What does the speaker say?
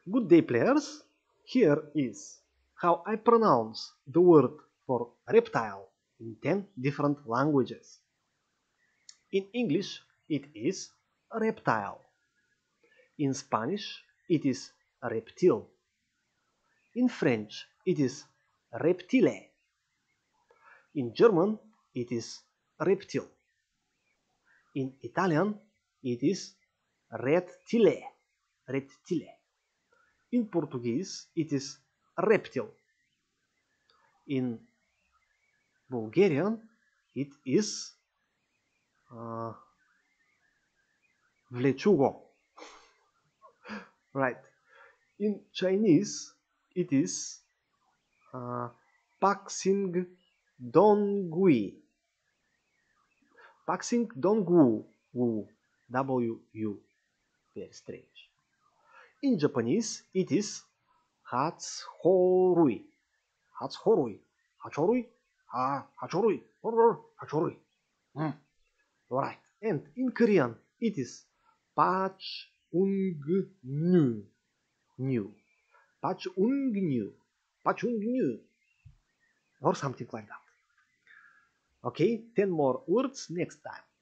Good day, players. Here is how I pronounce the word for reptile in 10 different languages. In English, it is reptile. In Spanish, it is reptile. In French, it is reptile. In German, it is reptile. In Italian, it is rettile. Rettile. In Portuguese, it is reptile. In Bulgarian, it is vlechugo. Right. In Chinese, it is Paxing Dongui. Paxing Dongwu. W-U. Very strange. In Japanese, it is Hatshorui. Hatshorui. Hachorui. Hachorui. Hachorui. Alright. And in Korean, it is Pachungnu. New. Pachungnu. Pachungnu. Or something like that. Okay, 10 more words next time.